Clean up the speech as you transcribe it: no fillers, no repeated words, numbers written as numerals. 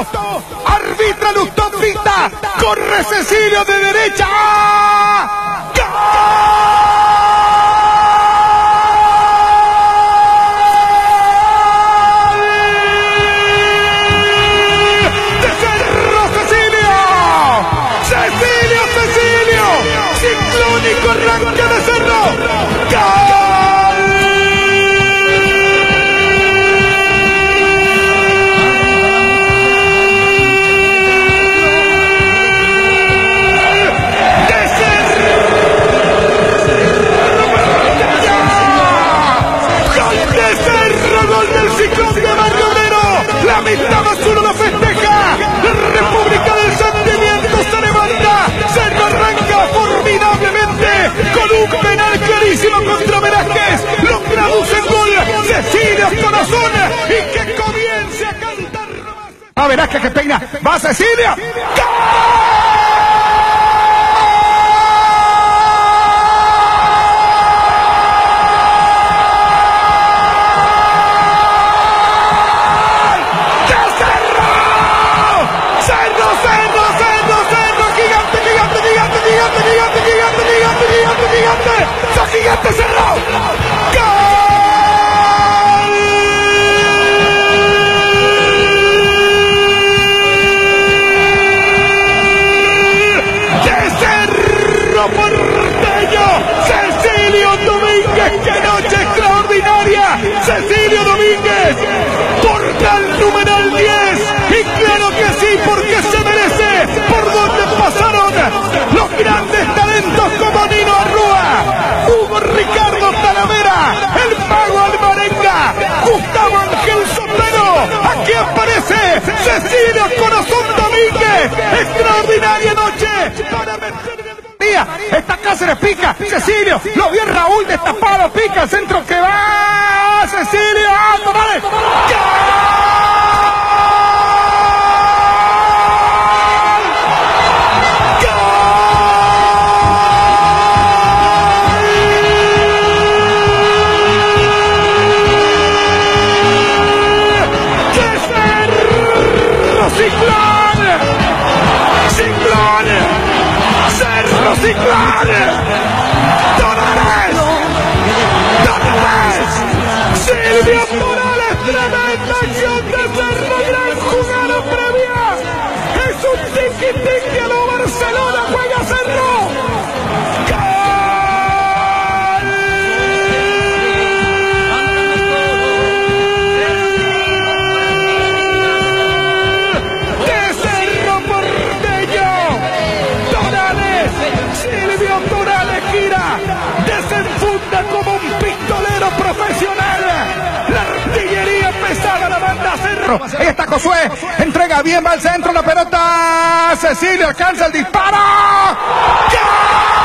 arbitra Lustón Vita, corre Cecilio de derecha. Ciclónico arranque de Cerro. ¡Gol! De Cerro. Gol de Cerro, gol del Ciclón de Barrio Obrero. La mitad más uno lo festeja. La República del Sentimiento se levanta. Cerro arranca formidablemente con un penal clarísimo contra Velázquez. Lo traduce en gol Cecilio Corazón y que comience a cantar. A Velázquez que peina. Va Cecilio. ¡Gol! ¡Gigante Cerro! ¡Gol! ¡De Cerro Porteño! ¡Cecilio Domínguez! ¡Qué noche extraordinaria! ¡Cecilio Domínguez! ¡Portal numeral 10! ¡Y claro que sí, porque se merece! ¡Por donde pasaron los grandes talentos como Nino Arrua, Hugo Ricardo Talavera, el mago Alvarenga, Gustavo Ángel Sotero! ¡Aquí aparece Cecilio Corazón Domínguez! ¡Extraordinaria noche para meter el día! Esta Cáceres pica, Cecilio, lo vio Raúl destapado, pica el centro que va Cecilio, ¡alto, dale! ¡Ciclón! ¡Torales! ¡Silvio Torales! ¡Tremenda acción de Cerro! ¡Gran jugada previa! ¡Es un tiki-tiki a lo Barcelona! ¡Juega Cerro! Desenfunda como un pistolero profesional. La artillería pesada, la banda Cerro. Ahí está Josué, entrega bien, va al centro la pelota. Cecilio alcanza el disparo. ¡Gol!